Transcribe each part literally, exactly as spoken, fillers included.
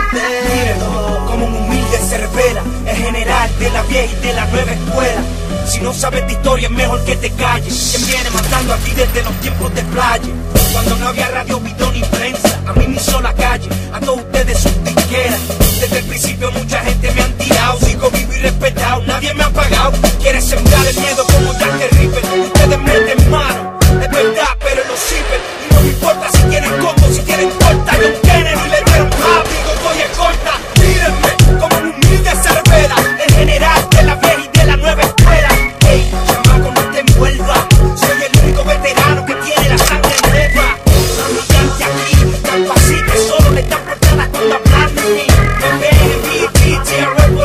Miren, como un humilde se revela, el general de la vieja y de la nueva escuela. Si no sabes de historia es mejor que te calles. Quien viene matando aquí desde los tiempos de playa, cuando no había radio, video ni prensa. A mí me hizo la calle, a todos ustedes sus disqueras. Desde el principio mucha gente me han tirado, sigo vivo y respetado, nadie me ha pagado. Quieren sembrar el miedo como Jack the Ripper. Ustedes meten mano, es verdad, pero lo sirven. Y no me importa si tienen combo, si tienen corta. John Kennedy le dieron happy, Godoy es corta. Mírenme, como un humilde se revela, el general de la vieja y de la nueva escuela. Ey, chamaco, no te envuelva, soy el único veterano que tiene la sangre nueva. Brillante aquí, tan fácil que solo le dan portadas cuando hablan de mí. Me ven en B T, T R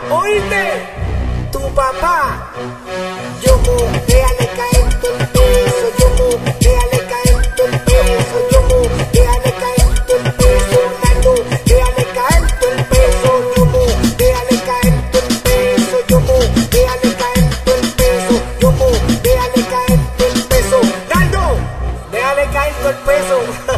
¿Oíste? Tu papá. Yo mo, déjale caer todo el peso. Yo mo, déjale caer todo el peso. Yo mo, déjale caer todo el peso. Nando, déjale caer todo el peso. Yo mo, déjale caer todo el peso. Yo mo, déjale caer todo el peso. Yo mo, déjale caer todo el peso. Nando, déjale caer todo el peso.